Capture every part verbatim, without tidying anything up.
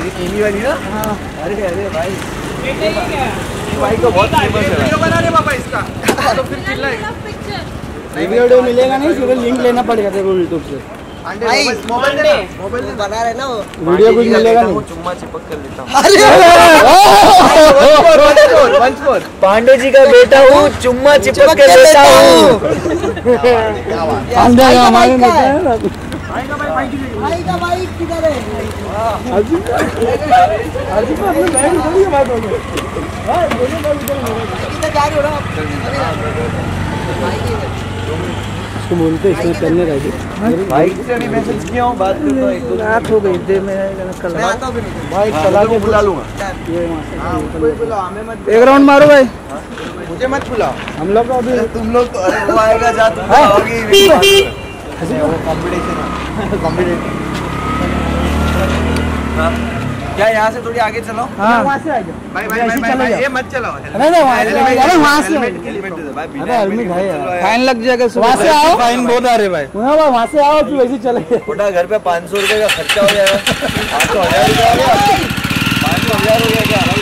नीली वाली ना? अरे अरे भाई भाई को बहुत फेमस है। वीडियो बना रहे पापा इसका तो फिर चिल्लाएगा। वीडियो मिलेगा नहीं, सिर्फ लिंक लेना पड़ेगा तेरे को यूट्यूब से। भाई मोबाइल दे मोबाइल बना रहे ना वो वीडियो कुछ मिलेगा नहीं। चुम्मा चिपक कर लेता हूँ। पांडे जी का बेटा हूँ, चुम्मा चिपक कर लेता हूँ। पांडे हमारे बेटा है ना। भाई का भाई भाई का भाई किधर है? अजी अजी पर अपने बैग उधर ही बात हो गई। हां दोनों बात उधर हो गई। किधर जा रहे हो ना? उसको बोलते इसमें करने का है। भाई से भी मैसेज किया हूँ, बात करता हूँ। एक दो रात हो गई थे, मैं कल मैं आता हूँ फिर। भाई चला के बुला लूंगा। ये वहां से हां कोई बुलाओ, हमें मत। एक राउंड मारो भाई, मुझे मत बुलाओ। हम लोग अभी तुम लोग तो अरे वो आएगा जा तुम आओगी। कंपटीशन है, कंपटीशन। क्या यहाँ से थोड़ी आगे चलो? हाँ वहाँ से आ जाओ। भाई भाई भाई भाई ये मत चलाओ। अरे नहीं वहाँ से, अरे वहाँ से, अरे हेलमेट भाई फाइन लग जाएगा। वहाँ से आओ, फाइन बहुत आ रहे भाई। वहाँ से आओ फिर वैसे चले। छोटा घर पे पाँच सौ रुपए का खर्चा हो जाएगा। पाँच सौ हजार रुपया हो गया, पाँच सौ हजार हो गया क्या?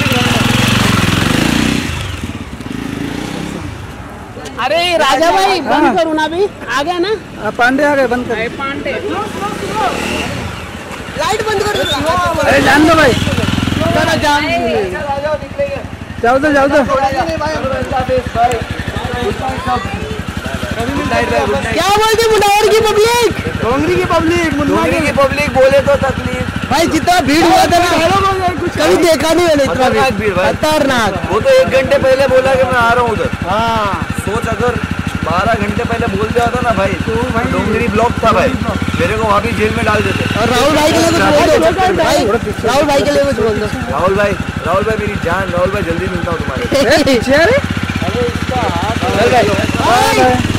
अरे राजा भाई बंद करो ना, अभी आ गया ना। पांडे आ गए, बंद कर। पांडे लाइट बंद कर दो। अरे जान दो भाई, जान जाओ तो जाओ तो। क्या बोलते मुंडावर की पब्लिक, डोंगरी की पब्लिक, डोंगरी की पब्लिक बोले तो तकलीफ। भाई जितना भीड़ हुआ था ना कभी देखा नहीं मैंने इतना खतरनाक भीड़ भाई, खतरनाक। वो तो एक घंटे पहले बोला कि मैं आ रहा हूँ उधर। हाँ सोच, अगर बारह घंटे पहले बोल दिया होता ना भाई तो भाई डोंगरी ब्लॉक था भाई, मेरे को वापिस जेल में डाल देते। और राहुल भाई के लिए कुछ बोल दो भाई, राहुल भाई के लिए कुछ बोल दो। राहुल भाई, राहुल भाई मेरी जान, राहुल भाई जल्दी मिलता हूँ तुम्हारे। पीछे अरे इसका हाथ